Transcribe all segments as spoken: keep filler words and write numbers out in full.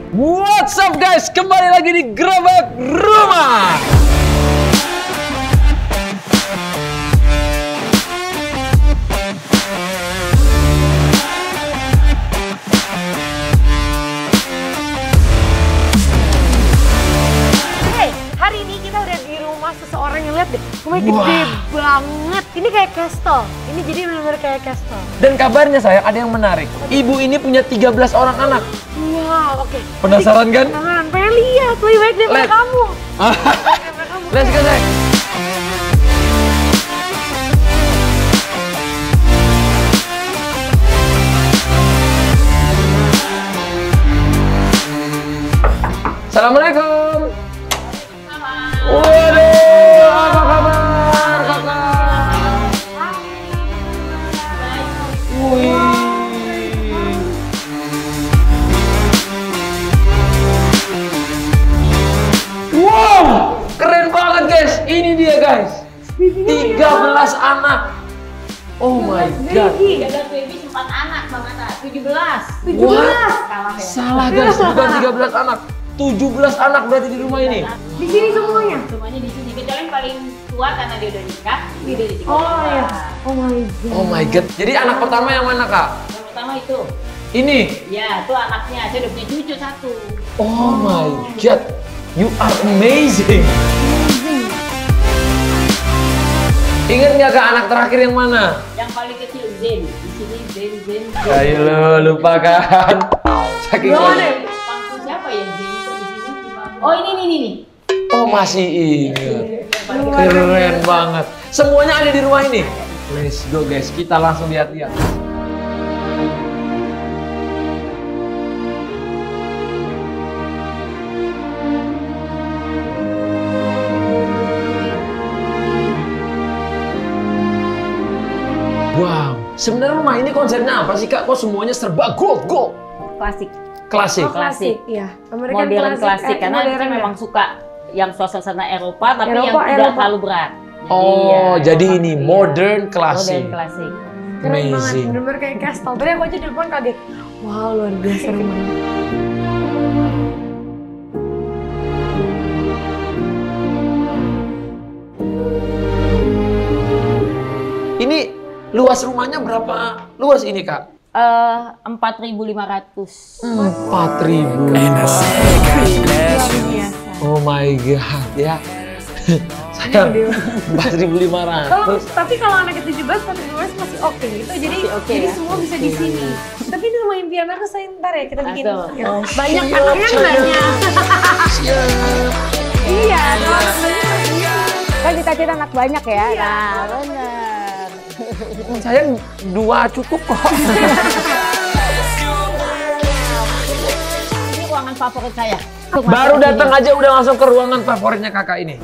What's up guys, kembali lagi di Gerobak Rumah. Hey, hari ini kita udah di rumah seseorang yang lihat deh, rumahnya gede banget. Ini kayak castle. Ini jadi benar-benar kayak castle. Dan kabarnya sayang, ada yang menarik. Ibu ini punya tiga belas orang anak. Wow, oke. Okay. Penasaran kan? Penasaran, pengen lihat. Lebih baik daripada kamu. Let's go, sayang. Assalamualaikum. Waduh, apa kabar kakak? Wih. Wow, keren banget guys. Ini dia guys. tiga belas anak. Oh my god. tiga belas baby, empat anak Bang Atta. tujuh belas. tujuh belas. Salah ya. Salah guys, bukan tiga belas anak. tujuh belas anak berarti di rumah ini. Di sini semuanya. Semuanya di sini. Kecuali yang paling tua karena dia udah nikah, dia udah nikah. Oh iya. Oh my god. Oh my god. Jadi anak pertama yang mana kak? Yang pertama itu. Ini. Ya, itu anaknya. Saya udah punya cucu satu. Oh my god. You are amazing. Ingat nggak kak anak terakhir yang mana? Yang paling kecil Zen. Di sini Zen Zen. Ayo lo lupa kan? Saking Gimana? Pangku siapa ya Zen? Kok di sini cuma. Oh ini nih nih nih. Oh masih ingat. Keren banget. Semuanya ada di rumah ini. Let's go guys, kita langsung lihat-lihat. Wow, sebenarnya rumah ini konsepnya apa sih kak? Kok semuanya serba gold gold? Klasik. Klasik. Oh, klasik. Iya. American Modern klasik, eh, karena modern kita ya. memang suka yang suasana Eropa tapi Eropa, yang tidak Eropa. terlalu berat. Oh, iya, jadi Eropa, ini iya. modern klasik. Modern klasik. Keren banget, Amazing. bener-bener kayak castle. Tadi aku aja di depan kaget. Wow, luar biasa rumahnya. Ini luas rumahnya berapa luas ini kak? Eh, empat ribu lima ratus. Empat ribu. Oh my god ya. Saya empat ribu lima Kalau ratus. tapi kalau anaknya tujuh belas, empat belas masih oke gitu. Jadi Masih oke jadi ya? semua bisa di sini. Tapi ini rumah impian aku, saya ntar ya kita bikin. Atau- Ya. Banyak anaknya banyak. Iya, kalau anak banyak. Kan cita-cita anak banyak ya. Iya. Nah, benar. Saya dua cukup kok. Ini ruangan favorit saya. Baru datang aja udah langsung ke ruangan favoritnya kakak ini.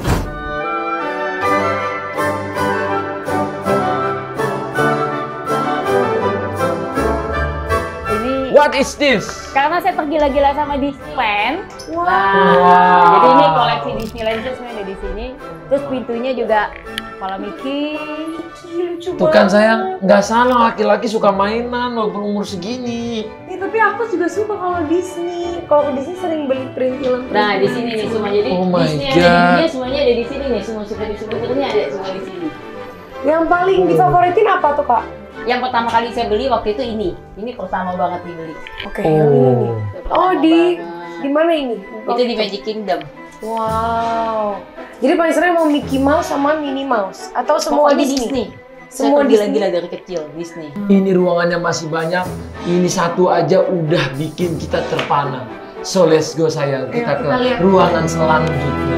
Ini What is this? karena saya tergila-gila sama Disneyland. Wow. Nah, Wow. jadi ini koleksi Disneyland itu semuanya ada di sini. Terus pintunya juga kepala Mickey. Lucu Tuh kan banget. sayang, nggak salah laki-laki suka mainan walaupun umur segini. Ya, tapi aku juga suka kalau Disney. Kalau ke Disney sering beli print film. Nah, di sini nih semua. Jadi Oh my Disney God. ada di dunia semuanya ada di sini nih. Semua super-supernya ada semua di sini. Yang paling difavoritin apa tuh kak? Yang pertama kali saya beli waktu itu ini. Ini pertama banget dibeli. Oke, yang ini nih. Oh. Oh Pertama di banget. di mana ini? Itu di Magic Kingdom. Wow. Jadi paling sering mau Mickey Mouse sama Minnie Mouse atau semua Pokoknya Disney? Disney. Semua Saya Disney. gila-gila dari kecil Disney. Ini ruangannya masih banyak. Ini satu aja udah bikin kita terpana. So let's go sayang, Ayo, kita ke kita lihat. ruangan selanjutnya.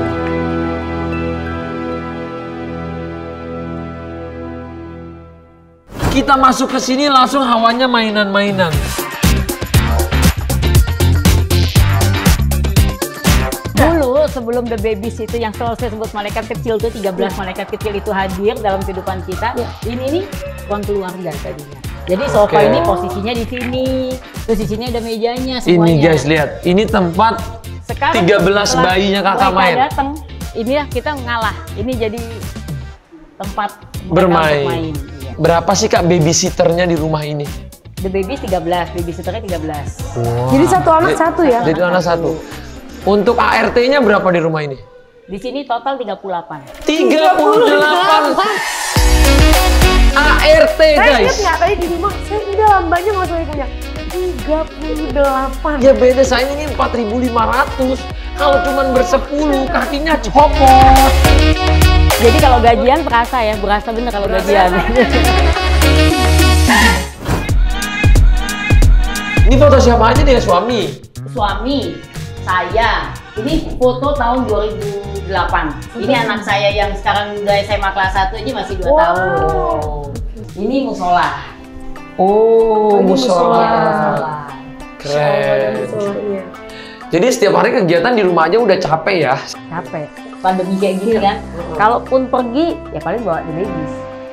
Kita masuk ke sini langsung hawanya mainan-mainan. Dulu sebelum The Babies itu yang selalu saya sebut malaikat kecil tuh tiga belas malaikat kecil itu hadir dalam kehidupan kita. Ya. Ini nih ruang keluarga tadinya. Jadi sofa Oke. ini posisinya di sini. Terus di sini ada mejanya Ini semuanya. guys lihat, ini tempat Sekarang tiga belas setelah bayinya kakak mereka main. datang, ini ya kita ngalah. Ini jadi tempat mereka Bermain. untuk main. Iya. Berapa sih kak babysitternya di rumah ini? The baby tiga belas, babysitternya tiga belas. Wow. Jadi satu anak Jadi- satu ya? Jadi anak satu. Untuk A R T-nya berapa di rumah ini? Di sini total tiga puluh delapan. tiga puluh delapan A R T, Saya ingat guys. nggak tadi di rumah, saya udah lambanya nggak usah punya. tiga puluh delapan. Ya beda, saya ini empat ribu lima ratus. Kalau cuman bersepuluh, kakinya copot. Jadi kalau gajian berasa ya, berasa bener kalau gajian. Ini foto siapa aja nih ya, suami? Suami, saya. Ini foto tahun dua ribu delapan. Ini anak saya yang sekarang udah S M A kelas satu aja masih dua Wow. tahun. Ini musola. Oh, Lagi musola. Musola. Keren. Musolanya. Jadi setiap hari kegiatan di rumah aja udah capek ya? Capek. Pandemi kayak gini kan. Kalaupun pergi, ya paling bawa the babies.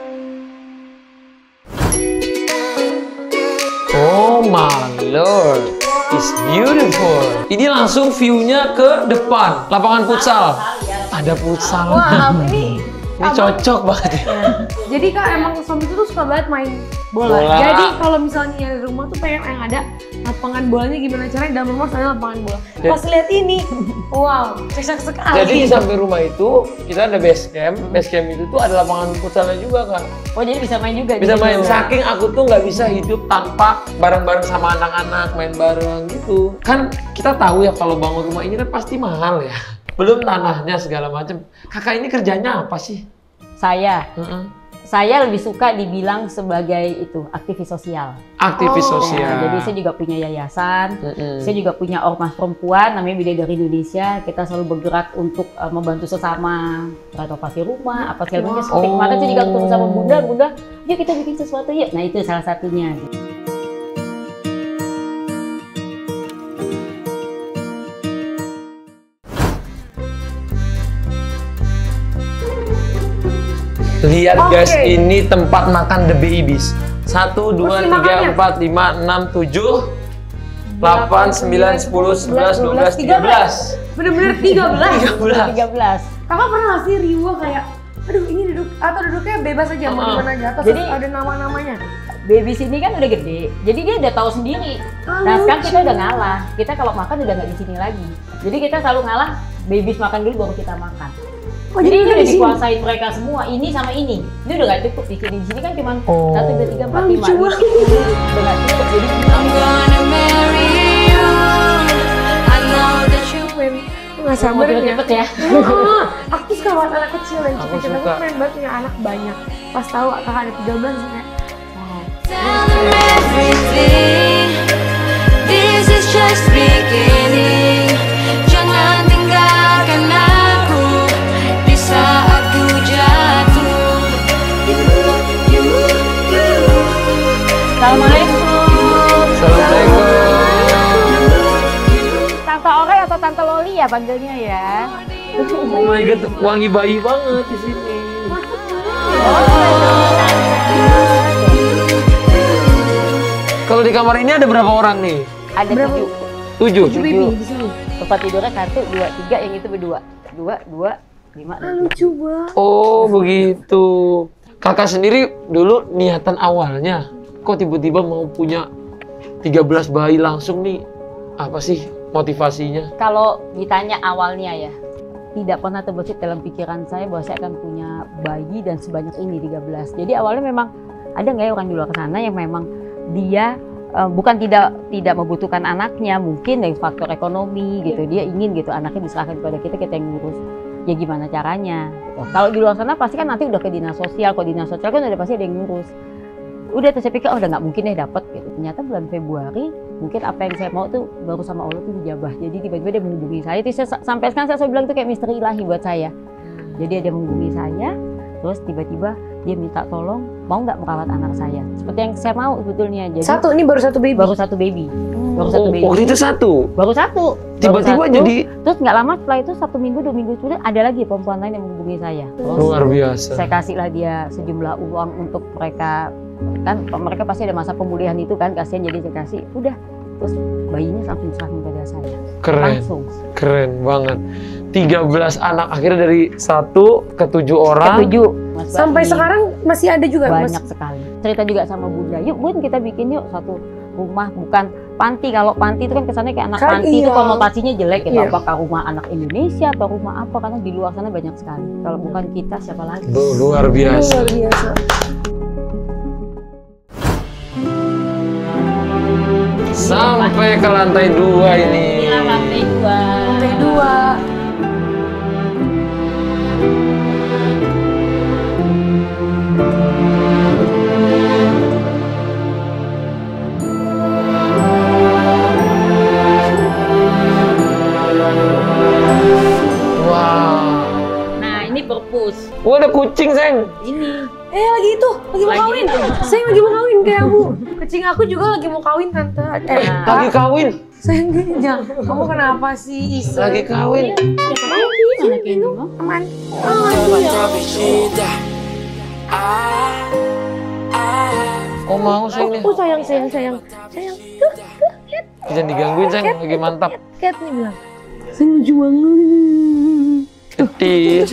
Oh my lord, it's beautiful. Ini langsung view-nya ke depan, lapangan futsal. Ada futsal. Wah, ini Ini cocok banget ya. jadi Kak emang suami itu tuh suka banget main bola. Bola. Jadi kalau misalnya di rumah tuh pengen yang ada lapangan bolanya gimana caranya dalam rumah ada lapangan bola. Jadi- Pas lihat ini, wow, cocok sekali. Jadi di samping rumah itu kita ada base camp. Base camp itu tuh ada lapangan futsalnya juga kan. Oh jadi bisa main juga? Bisa di main. situ? Saking aku tuh nggak bisa hidup tanpa bareng-bareng sama anak-anak main bareng gitu. Kan kita tahu ya kalau bangun rumah ini kan pasti mahal ya. Belum tanahnya segala macam. Kakak ini kerjanya apa sih? Saya, Heeh. saya lebih suka dibilang sebagai itu aktivis sosial. Aktivis Oh. sosial. Nah, jadi saya juga punya yayasan. Mm-mm. Saya juga punya ormas perempuan namanya Bidadari Indonesia. Kita selalu bergerak untuk uh, membantu sesama renovasi rumah, apa segala macam. Seperti Oh. kemarin saya juga ketemu sama Bunda, Bunda, yuk kita bikin sesuatu yuk. Nah itu salah satunya. Lihat guys, Oke. ini tempat makan the babies. Satu, dua, Kursi tiga, makannya. empat, lima, enam, tujuh, delapan, sembilan, sepuluh, sebelas, dua belas, tiga belas. Bener-bener tiga belas. Tiga belas. tiga belas. Kakak pernah nggak sih riwa kayak, aduh ini duduk atau duduknya bebas aja mau Uh-uh. di mana aja atau Jadi- ada nama-namanya. Baby sini kan udah gede, jadi dia udah tahu sendiri. Ah, Nah sekarang kita lucu. udah ngalah. Kita kalau makan udah nggak di sini lagi. Jadi kita selalu ngalah. Babies makan dulu baru kita makan. Oh, jadi ini kita udah di sini. dikuasain mereka semua. Ini sama ini. Ini udah nggak cukup di sini. Di sini kan cuma Oh. satu, dua, tiga, empat, Ah, lima. lucu Ini banget. udah nggak cukup. Jadi I'm gonna marry you. I know that you Men, aku nggak sabar mau ya. cepet ya. Ah, aku tuh suka banget anak kecil yang Aku kecil-kecil. Aku suka. pengen banget punya anak banyak. Pas tahu kakak ada tiga belas kayak, wow. tell them everything. This is just beginning. Jangan tinggalkan aku di saat ku jatuh. You, you, you. Assalamualaikum. Assalamualaikum. Tante Ore atau Tante Loli ya panggilnya ya. Oh my god, wangi bayi banget di sini. Kalau di kamar ini ada berapa orang nih? Ada Berapa? tujuh. Tujuh. Tujuh baby di sini. Tempat tidurnya satu, dua, tiga. Yang itu berdua. Dua, dua, lima. Ah, lucu banget. Oh begitu. Kakak sendiri dulu niatan awalnya, kok tiba-tiba mau punya tiga belas bayi langsung nih? Apa sih motivasinya? Kalau ditanya awalnya ya, tidak pernah terbesit dalam pikiran saya bahwa saya akan punya bayi dan sebanyak ini tiga belas. Jadi awalnya memang ada nggak ya orang di luar sana yang memang dia eh, bukan tidak tidak membutuhkan anaknya, mungkin dari faktor ekonomi gitu, dia ingin gitu anaknya diserahkan kepada kita, kita yang ngurus. Ya gimana caranya? Gitu. Kalau di luar sana pasti kan nanti udah ke dinas sosial, kalau dinas sosial kan udah pasti ada yang ngurus. Udah terus saya pikir oh udah nggak mungkin deh dapat gitu. Ternyata bulan Februari mungkin apa yang saya mau tuh baru sama Allah tuh dijabah. Jadi tiba-tiba dia menghubungi saya. Itu saya, sampai sekarang saya selalu bilang itu kayak misteri ilahi buat saya. Jadi dia menghubungi saya, terus tiba-tiba dia minta tolong mau nggak merawat anak saya. Seperti yang saya mau sebetulnya. Jadi Satu, ini baru satu baby. baru satu baby, baru satu Oh, baby, waktu itu satu. baru satu. Tiba-tiba Baru satu. jadi Terus nggak lama setelah itu satu minggu dua minggu kemudian ada lagi perempuan lain yang menghubungi saya. Terus luar biasa. saya kasihlah dia sejumlah uang untuk mereka, kan mereka pasti ada masa pemulihan itu kan, kasihan, jadi saya kasih udah, terus bayinya langsung diserahkan kepada saya Keren, langsung. keren banget. tiga belas anak akhirnya dari satu ke tujuh orang. Ketujuh Mas Sampai Bani. sekarang masih ada juga banyak Mas? sekali. cerita juga sama Bunda, yuk Bun kita bikin yuk satu rumah, bukan panti. Kalau panti itu kan kesannya kayak anak Kan panti iya. itu konotasinya jelek gitu. Iya. Apakah rumah anak Indonesia atau rumah apa, karena di luar sana banyak sekali. Kalau bukan kita siapa lagi? Bu, luar biasa. Luar biasa. Sampai ke lantai dua ini. Inilah lantai dua. Lantai dua. Wow. Nah ini perpus. Wah, ada kucing, Seng. Ini. Eh lagi itu, lagi mau Lagi kawin. itu. Saya lagi mau kawin kayak Bu. Kucing aku juga lagi mau kawin tante. Eh, Nah. Lagi kawin. sayang jangan. Kamu kenapa sih Isa? Lagi kawin. Mana Candy Mom? Aman. Oh mau, Seng nih. Oh sayang sayang sayang sayang. Jangan digangguin, Seng. Lagi mantap. Cat nih bilang. Saya lucu banget. Ketir.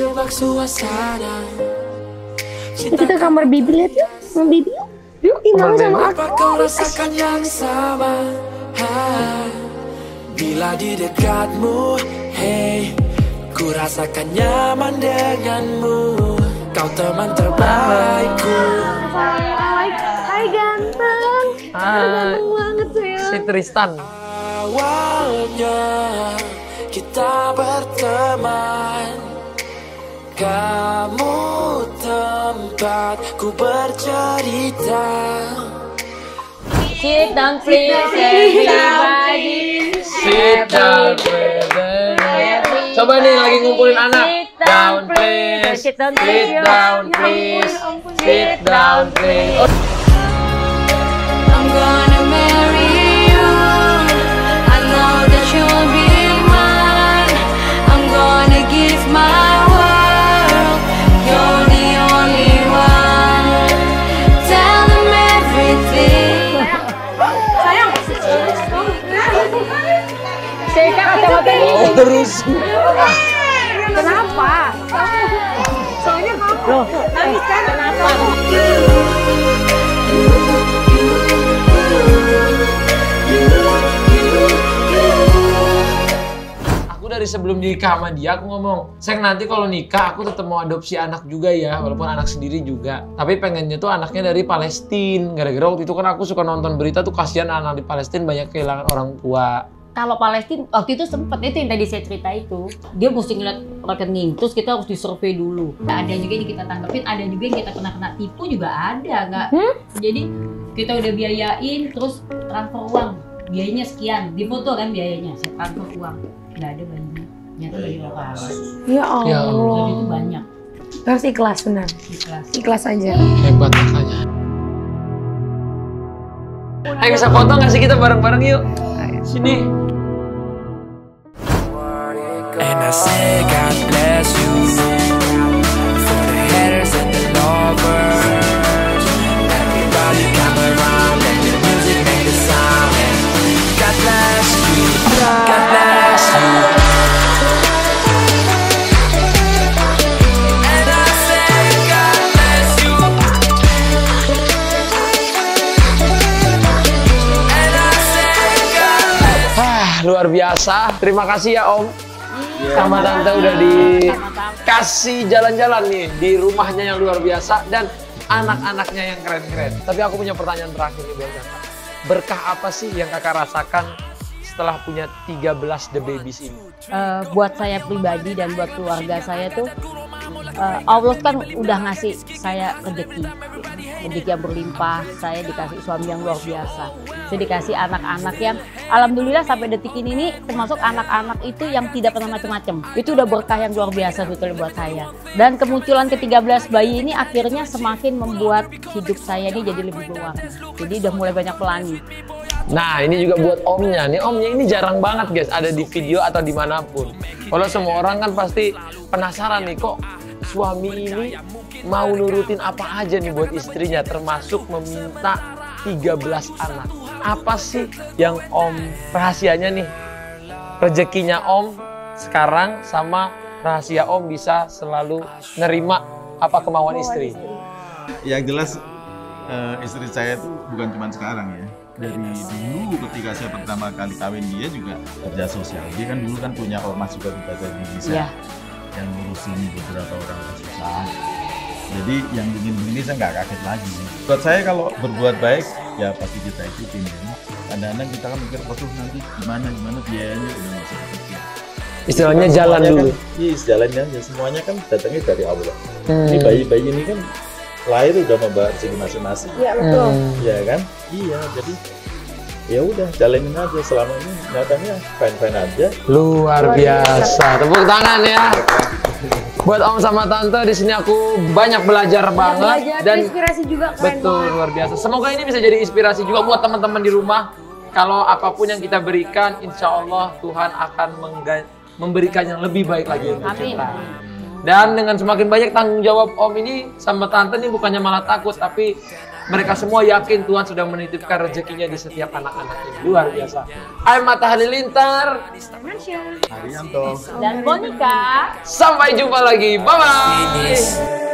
Yuk, kita ke kamar bibi lihat yuk. Sama bibi yuk. Yuk, ini Kamar sama baby. aku. Kau rasakan yang sama ha, bila di dekatmu, hey, ku rasakan nyaman denganmu. Kau teman terbaikku. Hai, hai ganteng. Hai. Ganteng banget sayang. Si Tristan. Awalnya kita berteman, kamu tempat ku bercerita. Sit down please everybody. Sit down, brother. Coba nih lagi ngumpulin anak. Sit down, please. Sit down, please. Sit down, please. Sit down, please. Oh, I'm gonna marry you. I know that you'll be mine. I'm gonna give my world. You're the only one. Tell them everything. Sayang. Saya kan kacamata ini. oh, terus. Kenapa? Soalnya kamu. Loh, Nangis kan? kenapa? Aku dari sebelum nikah sama dia, aku ngomong, Seng nanti kalau nikah aku tetap mau adopsi anak juga ya, walaupun anak sendiri juga. Tapi pengennya tuh anaknya dari Palestina. Gara-gara waktu itu kan aku suka nonton berita tuh, kasihan anak di Palestina banyak kehilangan orang tua. Kalau Palestina waktu itu sempet itu yang tadi saya cerita itu, dia mesti ngeliat rekening, terus kita harus disurvei dulu. Ada juga yang kita tanggapin, ada juga yang kita kena kena tipu juga ada, nggak? Hmm? Jadi kita udah biayain, terus transfer uang, biayanya sekian, di foto kan biayanya, saya transfer uang, nggak ada bayinya, ternyata bayi lokal. Ya Ya Allah. Dan itu banyak, Harus ikhlas benar. ikhlas. Ikhlas aja. Hebat makanya. Ayo bisa foto nggak sih kita bareng-bareng yuk? Sini. And I say God bless you for the haters and the lovers. Everybody come around, let the music make the sound. And God bless you, God bless you. And I say God bless you. And I say God bless you. Ah, luar biasa. Terima kasih ya Om. Sama Tante udah dikasih jalan-jalan nih di rumahnya yang luar biasa dan anak-anaknya yang keren-keren. Tapi aku punya pertanyaan terakhir nih buat Kakak. Berkah apa sih yang Kakak rasakan setelah punya tiga belas The Babies ini? Eh, buat saya pribadi dan buat keluarga saya tuh, eh, Allah kan udah ngasih saya rezeki, rezeki yang berlimpah. Saya dikasih suami yang luar biasa, saya dikasih anak-anak yang alhamdulillah sampai detik ini nih, termasuk anak-anak itu yang tidak pernah macam-macam. Itu udah berkah yang luar biasa sebetulnya buat saya. Dan kemunculan ke tiga belas bayi ini akhirnya semakin membuat hidup saya ini jadi lebih berwarna. Jadi udah mulai banyak pelangi. Nah ini juga buat omnya, nih omnya ini jarang banget guys ada di video atau dimanapun. Kalau semua orang kan pasti penasaran nih kok suami ini mau nurutin apa aja nih buat istrinya, termasuk meminta tiga belas anak. Apa sih yang om rahasianya nih? Rezekinya om sekarang sama rahasia om bisa selalu nerima apa kemauan istri? Yang jelas eh, istri saya itu bukan cuma sekarang ya. Dari dulu ketika saya pertama kali kawin dia juga kerja sosial. Dia kan dulu kan punya ormas juga di Badan Indonesia Iya. yang ngurusin beberapa orang susah. Jadi yang begini-begini saya nggak kaget lagi. Buat saya kalau berbuat baik ya pasti kita ikutin. Ya. Kadang-kadang kita kan mikir, waduh nanti gimana gimana biayanya udah nggak usah pikir. Istilahnya Kan jalan semuanya dulu. Kan, iya, jalannya aja. Semuanya kan datangnya dari Allah. Hmm. Ini bayi-bayi ini kan lahir udah membawa rezeki masing-masing. Iya betul. Hmm. Iya kan? Iya, jadi ya udah jalanin aja selama ini nyatanya fine-fine aja. Luar Luar biasa. Tepuk tangan ya. Buat Om sama Tante di sini aku banyak belajar banget Belajar dan inspirasi juga keren betul banget. luar biasa. Semoga ini bisa jadi inspirasi juga buat teman-teman di rumah. Kalau apapun yang kita berikan, insya Allah Tuhan akan mengga- memberikan yang lebih baik lagi untuk Amin. kita. Dan dengan semakin banyak tanggung jawab Om ini sama Tante ini bukannya malah takut, tapi mereka semua yakin Tuhan sudah menitipkan rezekinya di setiap anak-anak ini. Luar biasa. I'm Atta Halilintar. Marsha. Haryanto. Dan Monica. Sampai jumpa lagi. Bye-bye. Finish.